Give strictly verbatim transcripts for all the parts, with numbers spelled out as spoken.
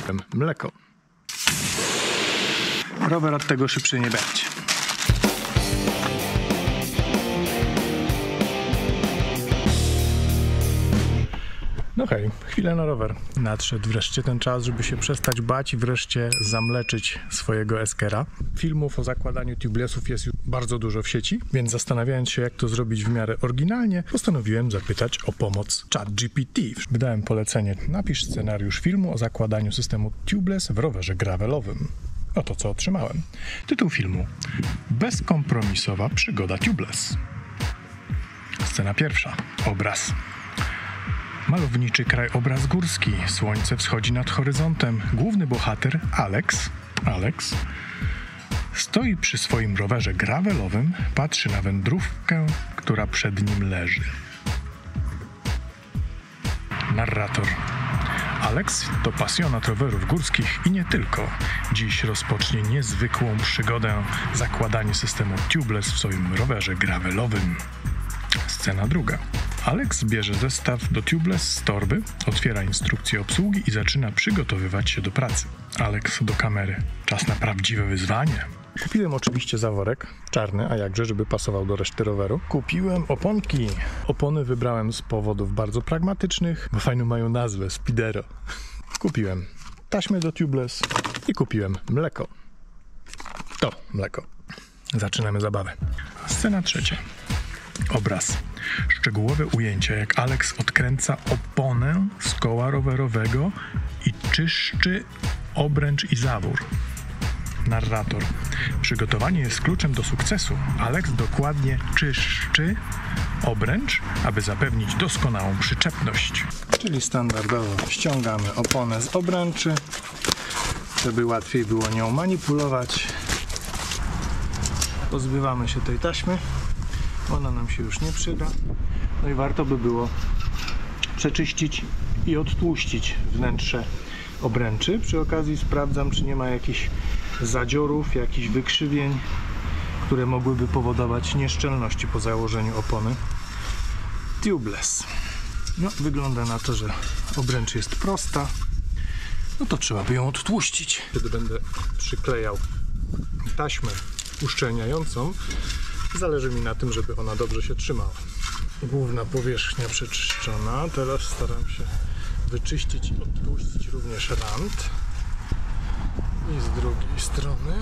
Mleko. Rower od tego szybszy nie będzie. No hej, chwilę na rower. Nadszedł wreszcie ten czas, żeby się przestać bać i wreszcie zamleczyć swojego Eskera. Filmów o zakładaniu tubelessów jest już bardzo dużo w sieci, więc zastanawiając się, jak to zrobić w miarę oryginalnie, postanowiłem zapytać o pomoc ChatGPT. Wydałem polecenie: napisz scenariusz filmu o zakładaniu systemu tubeless w rowerze gravelowym. Oto co otrzymałem. Tytuł filmu: bezkompromisowa przygoda tubeless. Scena pierwsza. Obraz. Malowniczy krajobraz górski. Słońce wschodzi nad horyzontem. Główny bohater, Alex, Alex, stoi przy swoim rowerze gravelowym, patrzy na wędrówkę, która przed nim leży. Narrator. Alex to pasjonat rowerów górskich i nie tylko. Dziś rozpocznie niezwykłą przygodę zakładanie systemu tubeless w swoim rowerze gravelowym. Scena druga. Alex bierze zestaw do tubeless z torby, otwiera instrukcję obsługi i zaczyna przygotowywać się do pracy. Alex do kamery. Czas na prawdziwe wyzwanie. Kupiłem oczywiście zaworek czarny, a jakże, żeby pasował do reszty roweru. Kupiłem oponki. Opony wybrałem z powodów bardzo pragmatycznych, bo fajną mają nazwę, Speedero. Kupiłem taśmy do tubeless i kupiłem mleko. To mleko. Zaczynamy zabawę. Scena trzecia. Obraz. Szczegółowe ujęcia, jak Alex odkręca oponę z koła rowerowego i czyszczy obręcz i zawór. Narrator. Przygotowanie jest kluczem do sukcesu. Alex dokładnie czyszczy obręcz, aby zapewnić doskonałą przyczepność. Czyli standardowo ściągamy oponę z obręczy, żeby łatwiej było nią manipulować. Pozbywamy się tej taśmy. Ona nam się już nie przyda. No i warto by było przeczyścić i odtłuścić wnętrze obręczy. Przy okazji sprawdzam, czy nie ma jakichś zadziorów, jakichś wykrzywień, które mogłyby powodować nieszczelności po założeniu opony tubeless. No, wygląda na to, że obręcz jest prosta. No to trzeba by ją odtłuścić. Kiedy będę przyklejał taśmę uszczelniającą, zależy mi na tym, żeby ona dobrze się trzymała. Główna powierzchnia przeczyszczona. Teraz staram się wyczyścić i odtłuścić również rant. I z drugiej strony.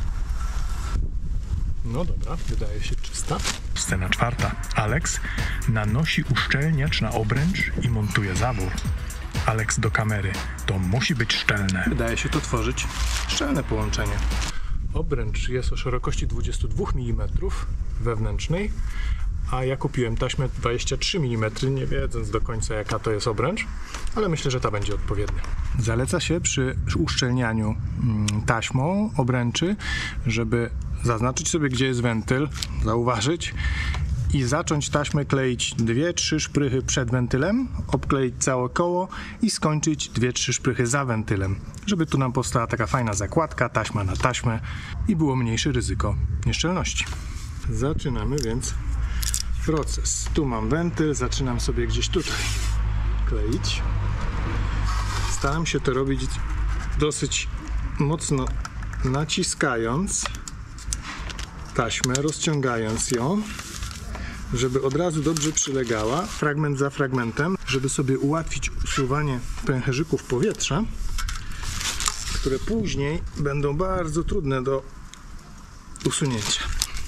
No dobra, wydaje się czysta. Scena czwarta. Alex nanosi uszczelniacz na obręcz i montuje zawór. Alex do kamery. To musi być szczelne. Wydaje się to tworzyć szczelne połączenie. Obręcz jest o szerokości dwadzieścia dwa milimetrów wewnętrznej, a ja kupiłem taśmę dwadzieścia trzy milimetry, nie wiedząc do końca, jaka to jest obręcz, ale myślę, że ta będzie odpowiednia. Zaleca się przy uszczelnianiu taśmą obręczy, żeby zaznaczyć sobie, gdzie jest wentyl, zauważyć i zacząć taśmę kleić dwie trzy szprychy przed wentylem, obkleić całe koło i skończyć dwie trzy szprychy za wentylem, żeby tu nam powstała taka fajna zakładka, taśma na taśmę i było mniejsze ryzyko nieszczelności. Zaczynamy więc proces. Tu mam wentyl, zaczynam sobie gdzieś tutaj kleić. Staram się to robić dosyć mocno naciskając taśmę, rozciągając ją, żeby od razu dobrze przylegała, fragment za fragmentem, żeby sobie ułatwić usuwanie pęcherzyków powietrza, które później będą bardzo trudne do usunięcia.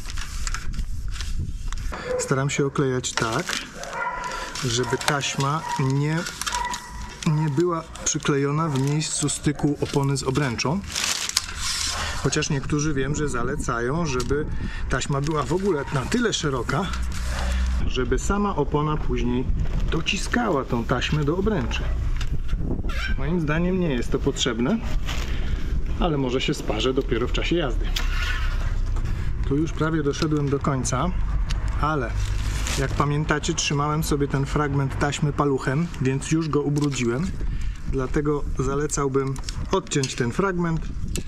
Staram się oklejać tak, żeby taśma nie, nie była przyklejona w miejscu styku opony z obręczą. Chociaż niektórzy wiem, że zalecają, żeby taśma była w ogóle na tyle szeroka, żeby sama opona później dociskała tą taśmę do obręczy. Moim zdaniem nie jest to potrzebne, ale może się sparzę dopiero w czasie jazdy. Tu już prawie doszedłem do końca, ale jak pamiętacie, trzymałem sobie ten fragment taśmy paluchem, więc już go ubrudziłem. Dlatego zalecałbym odciąć ten fragment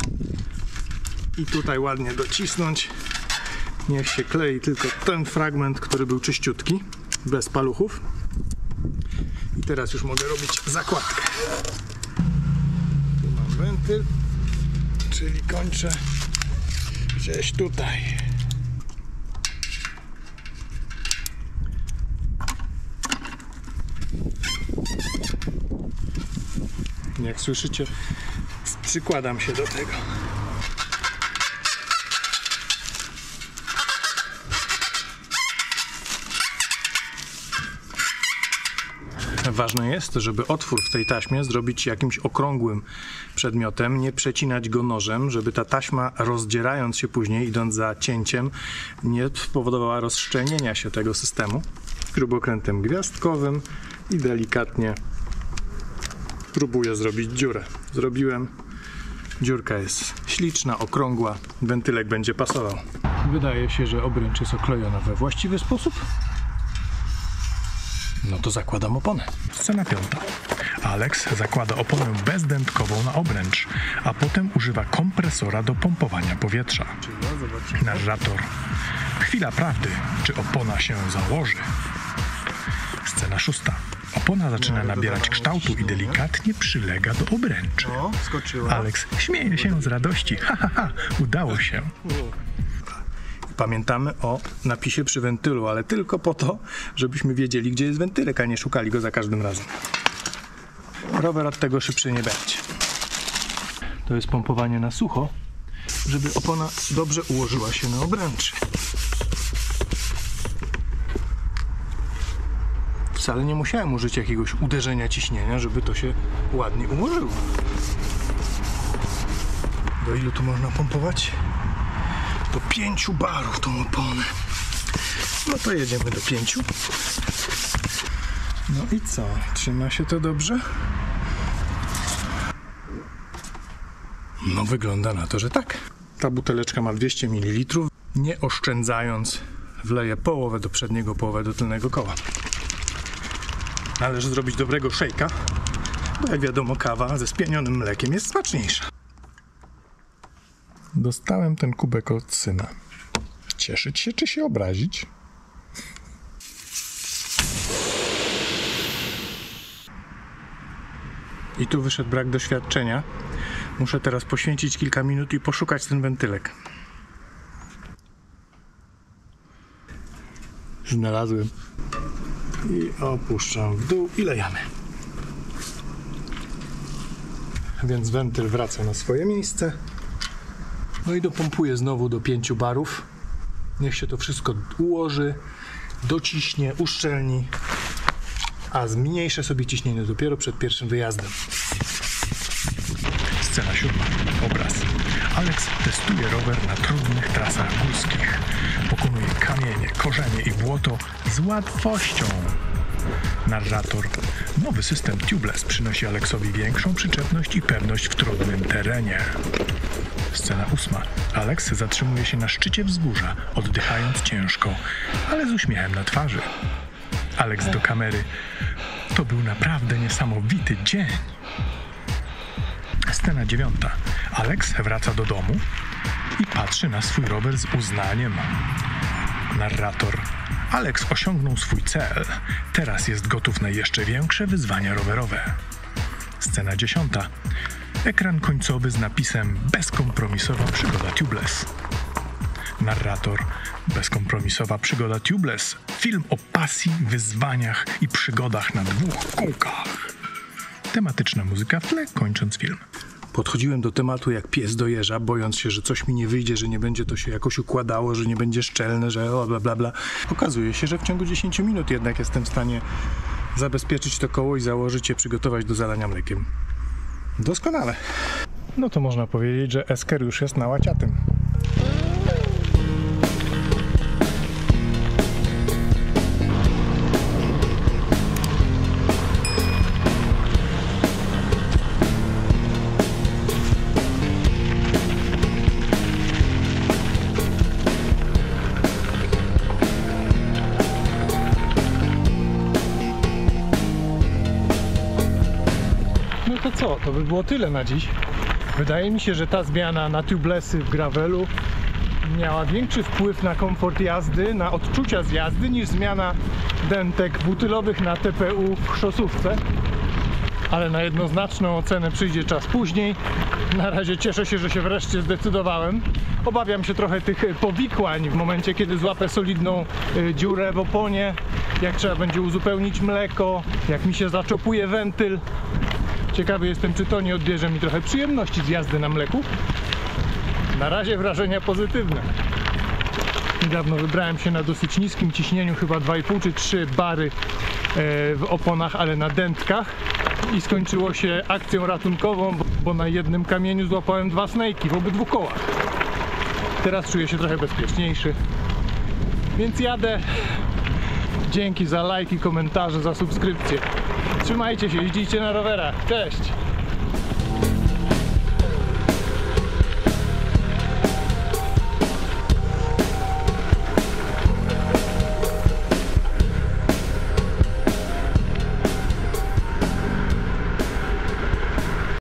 i tutaj ładnie docisnąć. Niech się klei tylko ten fragment, który był czyściutki, bez paluchów. I teraz już mogę robić zakładkę. Tu mam wentyl, czyli kończę gdzieś tutaj. Jak słyszycie, przykładam się do tego. Ważne jest, żeby otwór w tej taśmie zrobić jakimś okrągłym przedmiotem, nie przecinać go nożem, żeby ta taśma, rozdzierając się później, idąc za cięciem, nie spowodowała rozszczelnienia się tego systemu. Śrubokrętem gwiazdkowym i delikatnie próbuję zrobić dziurę. Zrobiłem. Dziurka jest śliczna, okrągła, wentylek będzie pasował. Wydaje się, że obręcz jest oklejona we właściwy sposób. No to zakładam oponę. Scena piąta. Alex zakłada oponę bezdętkową na obręcz, a potem używa kompresora do pompowania powietrza. Narrator. Chwila prawdy. Czy opona się założy? Scena szósta. Opona zaczyna nabierać kształtu i delikatnie przylega do obręczy. Alex śmieje się z radości. Ha, ha, ha. Udało się. Pamiętamy o napisie przy wentylu, ale tylko po to, żebyśmy wiedzieli, gdzie jest wentylek, a nie szukali go za każdym razem. Rower od tego szybszy nie będzie. To jest pompowanie na sucho, żeby opona dobrze ułożyła się na obręczy. Wcale nie musiałem użyć jakiegoś uderzenia ciśnienia, żeby to się ładnie ułożyło. Do ilu tu można pompować? Do pięciu barów tą oponę. No to jedziemy do pięciu. No i co? Trzyma się to dobrze? No wygląda na to, że tak. Ta buteleczka ma dwieście mililitrów. Nie oszczędzając, wleję połowę do przedniego, połowę do tylnego koła. Należy zrobić dobrego szejka, bo jak wiadomo, kawa ze spienionym mlekiem jest smaczniejsza. Dostałem ten kubek od syna. Cieszyć się czy się obrazić? I tu wyszedł brak doświadczenia. Muszę teraz poświęcić kilka minut i poszukać ten wentylek. Znalazłem. I opuszczam w dół i lejamy. Więc wentyl wraca na swoje miejsce. No i dopompuję znowu do pięciu barów. Niech się to wszystko ułoży, dociśnie, uszczelni, a zmniejszę sobie ciśnienie dopiero przed pierwszym wyjazdem. Scena siódma. Obraz. Alex testuje rower na trudnych trasach górskich. Pokonuje kamienie, korzenie i błoto z łatwością. Narrator. Nowy system tubeless przynosi Alexowi większą przyczepność i pewność w trudnym terenie. Scena ósma. Alex zatrzymuje się na szczycie wzgórza, oddychając ciężko, ale z uśmiechem na twarzy. Alex do kamery. To był naprawdę niesamowity dzień. Scena dziewiąta. Alex wraca do domu i patrzy na swój rower z uznaniem. Narrator. Alex osiągnął swój cel. Teraz jest gotów na jeszcze większe wyzwania rowerowe. Scena dziesiąta. Ekran końcowy z napisem Bezkompromisowa przygoda tubeless. Narrator. Bezkompromisowa przygoda tubeless. Film o pasji, wyzwaniach i przygodach na dwóch kółkach. Tematyczna muzyka w tle, kończąc film. Podchodziłem do tematu jak pies do jeża, bojąc się, że coś mi nie wyjdzie, że nie będzie to się jakoś układało, że nie będzie szczelne, że o bla bla bla. Okazuje się, że w ciągu dziesięciu minut jednak jestem w stanie zabezpieczyć to koło i założyć je, przygotować do zalania mlekiem. Doskonale. No to można powiedzieć, że Esker już jest na łaciatym. To co? To by było tyle na dziś. Wydaje mi się, że ta zmiana na tubelessy w gravelu miała większy wpływ na komfort jazdy, na odczucia z jazdy, niż zmiana dentek butylowych na T P U w szosówce. ale na jednoznaczną ocenę przyjdzie czas później. Na razie cieszę się, że się wreszcie zdecydowałem. Obawiam się trochę tych powikłań w momencie, kiedy złapę solidną dziurę w oponie, jak trzeba będzie uzupełnić mleko, jak mi się zaczopuje wentyl. Ciekawy jestem, czy to nie odbierze mi trochę przyjemności z jazdy na mleku. Na razie wrażenia pozytywne. Niedawno wybrałem się na dosyć niskim ciśnieniu, chyba dwa i pół czy trzy bary w oponach, ale na dętkach, i skończyło się akcją ratunkową, bo na jednym kamieniu złapałem dwa snejki w obydwu kołach. Teraz czuję się trochę bezpieczniejszy, więc jadę. Dzięki za lajki, komentarze, za subskrypcję. Trzymajcie się, jeździcie na rowerach. Cześć!